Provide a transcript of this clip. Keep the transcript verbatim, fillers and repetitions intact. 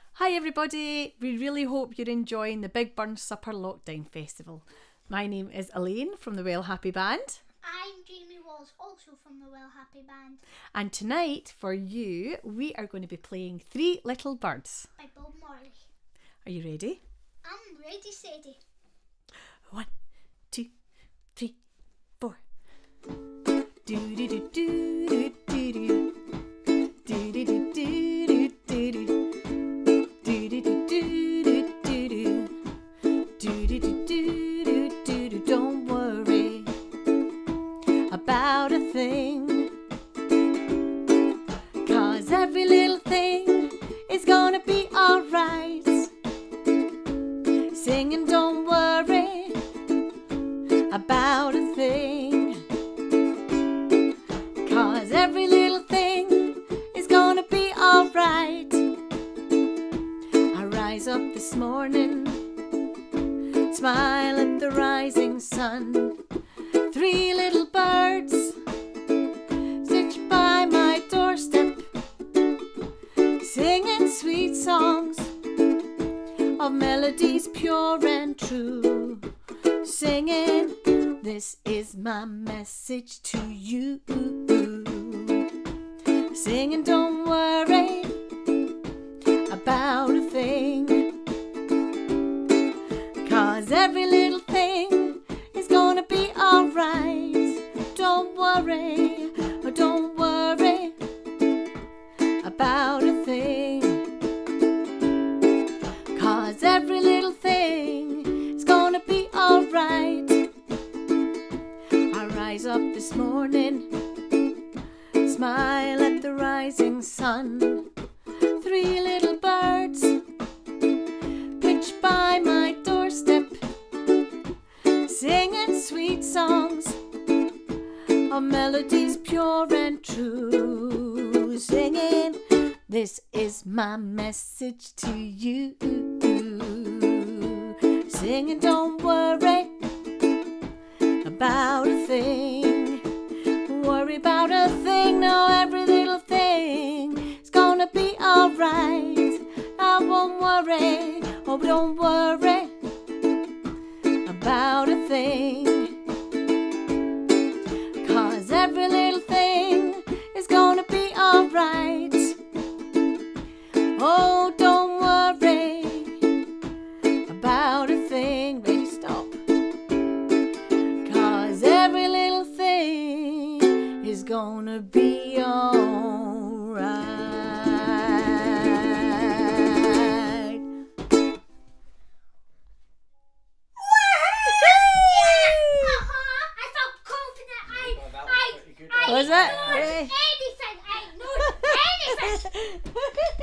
Hi everybody, we really hope you're enjoying the Big Burn Supper Lockdown Festival. My name is Elaine from the Well Happy Band. I'm Jamie Walls, also from the Well Happy Band. And tonight, for you, we are going to be playing Three Little Birds by Bob Marley. Are you ready? I'm ready, steady. One, two, three, four. Do do do do do do do. Do do do do do do do. Do do do do do do. Do do do do do do. Don't worry about a thing, 'cause every little thing is gonna be alright. Singing, don't worry about a thing, 'cause every little thing is gonna be alright. I rise up this morning, smile at the rising sun. Three little birds sit by my doorstep, singing sweet songs of melodies pure and true. Singing, this is my message to you. Singing, don't worry about a thing, 'cause every little thing is gonna be alright. Don't worry, oh don't worry about a thing, 'cause every little thing is gonna be alright. I rise up this morning, smile at the rising sun. Three little birds pitch by my doorstep, singing sweet songs of melodies pure and true. Singing, this is my message to you. Singing, don't worry about a thing. Worry about a thing, no, every little thing is gonna be alright. I won't worry, oh don't worry about a thing, 'cause every little thing is gonna be alright. Oh, don't worry about a thing. Ready, stop. 'Cause every little thing is gonna be alright. I felt confident. I, I, I Was that? ignored anything. I ignored anything.